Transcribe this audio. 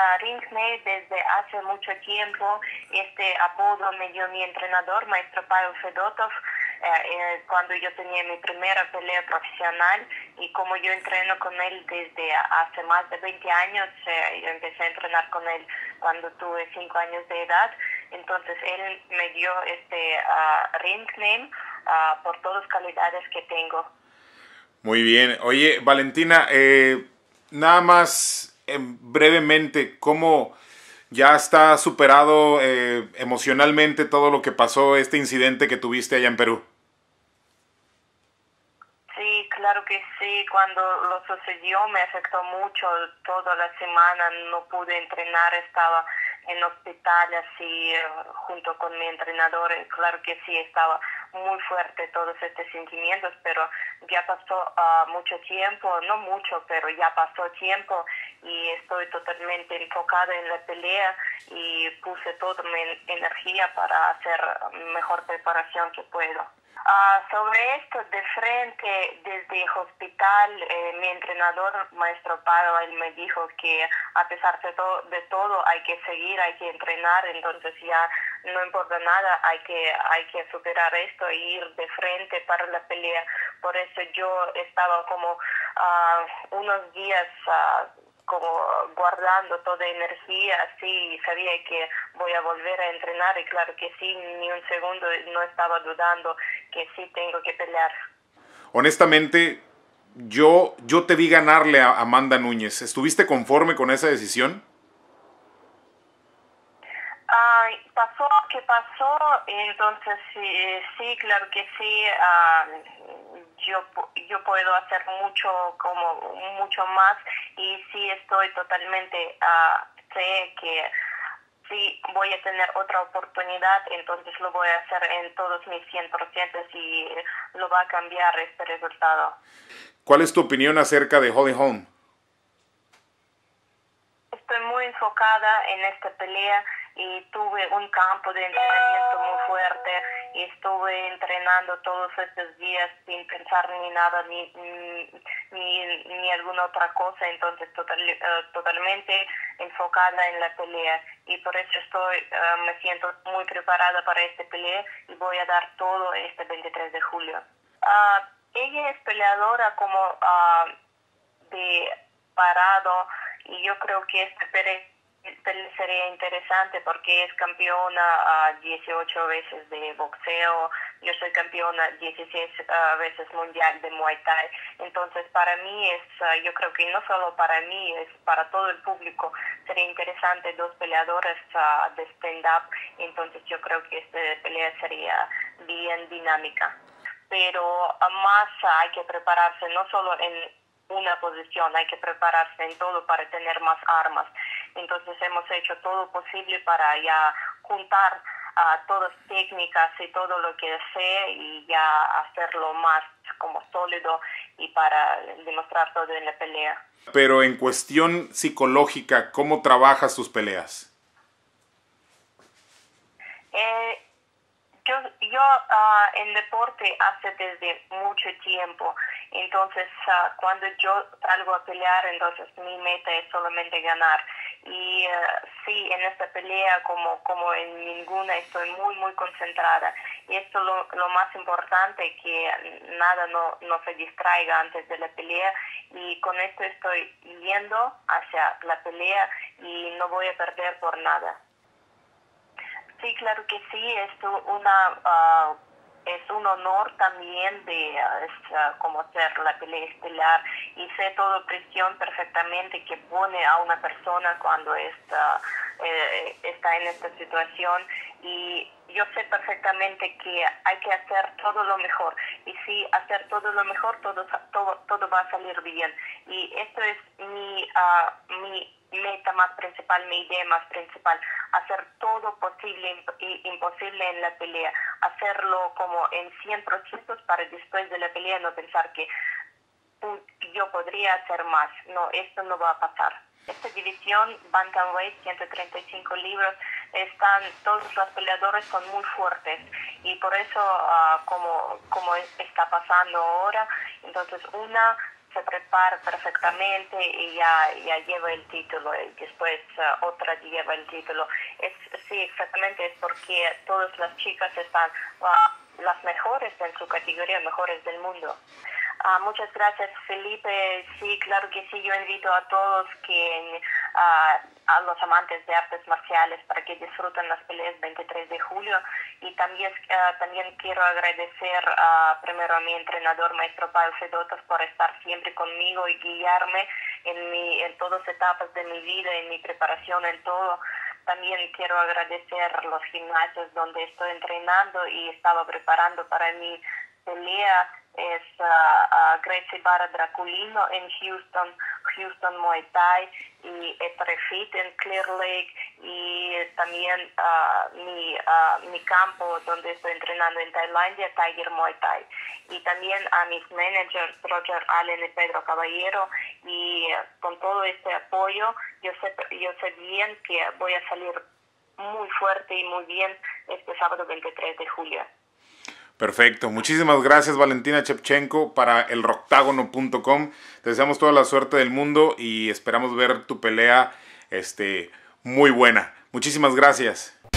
ring desde hace mucho tiempo. Este apodo me dio mi entrenador, maestro Pavel Fedotov, cuando yo tenía mi primera pelea profesional, y como yo entreno con él desde hace más de 20 años, yo empecé a entrenar con él cuando tuve 5 años de edad. Entonces él me dio este ring name por todas las calidades que tengo. Muy bien. Oye, Valentina, nada más brevemente, ¿cómo ya está superado emocionalmente todo lo que pasó, este incidente que tuviste allá en Perú? Sí, claro que sí. Cuando lo sucedió me afectó mucho. Toda la semana no pude entrenar, estaba en hospital así junto con mi entrenador. Claro que sí, estaba muy fuerte todos estos sentimientos, pero ya pasó mucho tiempo, no mucho, pero ya pasó tiempo, y estoy totalmente enfocada en la pelea y puse toda mi energía para hacer mejor preparación que puedo. Sobre esto, de frente, desde el hospital, mi entrenador, maestro Pavel, él me dijo que a pesar de todo hay que seguir, hay que entrenar, entonces ya no importa nada, hay que superar esto e ir de frente para la pelea. Por eso yo estaba como unos días como guardando toda energía, así, sabía que voy a volver a entrenar, y claro que sí, ni un segundo no estaba dudando que sí tengo que pelear. Honestamente, yo te vi ganarle a Amanda Núñez. ¿Estuviste conforme con esa decisión? Pasó lo que pasó, entonces sí, claro que sí, yo puedo hacer mucho más, y sí estoy totalmente, sé que sí voy a tener otra oportunidad, entonces lo voy a hacer en todos mis 100% y lo va a cambiar este resultado. ¿Cuál es tu opinión acerca de Holly Holm? Estoy muy enfocada en esta pelea y tuve un campo de entrenamiento muy fuerte y estuve entrenando todos estos días sin pensar ni nada, ni alguna otra cosa, entonces totalmente enfocada en la pelea, y por eso me siento muy preparada para esta pelea y voy a dar todo este 23 de julio. Ella es peleadora como de parado, y yo creo que esta pelea sería interesante porque es campeona 18 veces de boxeo, yo soy campeona 16 veces mundial de Muay Thai, entonces para mí yo creo que no solo para mí, es para todo el público, sería interesante dos peleadores de stand-up, entonces yo creo que esta pelea sería bien dinámica. Pero más hay que prepararse no solo en una posición, hay que prepararse en todo para tener más armas. Entonces hemos hecho todo posible para ya juntar todas técnicas y todo lo que sé, y ya hacerlo más como sólido y para demostrar todo en la pelea. Pero en cuestión psicológica, ¿cómo trabajas tus peleas? Eh, yo en deporte hace desde mucho tiempo, entonces cuando yo salgo a pelear, entonces mi meta es solamente ganar. Y sí, en esta pelea como en ninguna estoy muy concentrada. Y esto es lo más importante, que nada no se distraiga antes de la pelea. Y con esto estoy yendo hacia la pelea y no voy a perder por nada. Sí, claro que sí, es un honor también como ser la pelea estelar, y sé toda presión perfectamente que pone a una persona cuando está en esta situación, y yo sé perfectamente que hay que hacer todo lo mejor, y si hacer todo lo mejor, todo va a salir bien, y esto es mi meta más principal, mi idea más principal, hacer todo posible e imposible en la pelea, hacerlo como en 100% para después de la pelea no pensar que yo podría hacer más. No, esto no va a pasar. Esta división, Bantamweight, 135 libras, todos los peleadores son muy fuertes, y por eso, como está pasando ahora, entonces se prepara perfectamente y ya lleva el título y después otra lleva el título. Sí, exactamente, es porque todas las chicas están las mejores en su categoría, mejores del mundo. Muchas gracias, Felipe. Sí, claro que sí, yo invito a todos a los amantes de artes marciales para que disfruten las peleas 23 de julio. Y también quiero agradecer primero a mi entrenador, maestro Pavel Fedotos, por estar siempre conmigo y guiarme en todas etapas de mi vida, en mi preparación, en todo. También quiero agradecer los gimnasios donde estoy entrenando y estaba preparando para mi pelea. Es Gracie Barra Draculino en Houston Muay Thai, y Etrefit en Clear Lake, y también mi campo donde estoy entrenando en Tailandia, Tiger Muay Thai. Y también a mis managers Roger Allen y Pedro Caballero, y con todo este apoyo yo sé bien que voy a salir muy fuerte y muy bien este sábado 23 de julio. Perfecto, muchísimas gracias Valentina Shevchenko para elroctagono.com. Te deseamos toda la suerte del mundo y esperamos ver tu pelea muy buena. Muchísimas gracias.